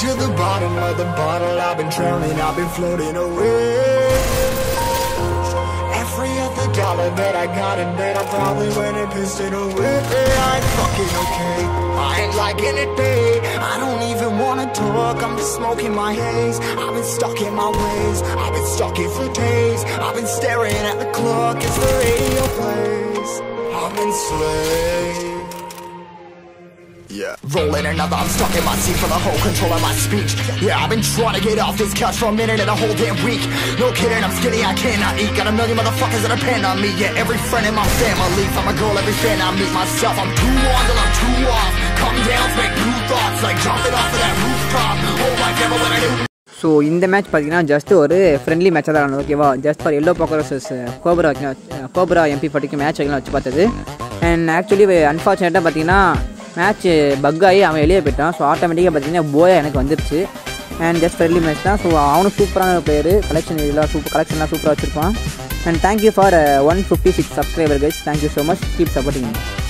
to the bottom of the bottle. I've been drowning, I've been floating away. Every other dollar that I got in bed, I probably went and pissed it away. I ain't fucking okay, I ain't liking it, babe. I don't even wanna talk, I'm just smoking my haze. I've been stuck in my ways, I've been stuck here for days. I've been staring at the clock as the radio plays. I've been slaved. Yeah, rolling another, I'm stuck in my seat for the whole control of my speech. Yeah, I've been trying to get off this couch for a minute and a whole damn week. No kidding, I'm skinny, I cannot eat. Got a million motherfuckers that depend on me. Yeah, every friend in my family. From a girl, every fan I meet myself. I'm too on till I'm too off. Come down, make new thoughts, like jumping off of that rooftop. Whole life never what I do. So இந்த match பார்த்தீங்கன்னா just ஒரு friendly மேட்சாக தான் ஓகேவா. Just for yellow packer versus cobra MP40 match வைக்கலாம் வச்சு பார்த்தது. And actually அன்ஃபார்ச்சுனேட்டாக பார்த்தீங்கன்னா மேட்ச் பக் ஆகி அவன் வெளியே போயிட்டான். ஸோ ஆட்டோமேட்டிக்காக பார்த்தீங்கன்னா போயா எனக்கு வந்துருச்சு. அண்ட் ஜஸ்ட் ஃப்ரெண்ட்லி மேட்ச் தான். ஸோ அவனும் சூப்பரான பிளேயர், கலெக்ஷன்லாம் சூப்பராக வச்சுருப்பான். And thank you for 156 subscriber guys. Thank you so much, keep supporting.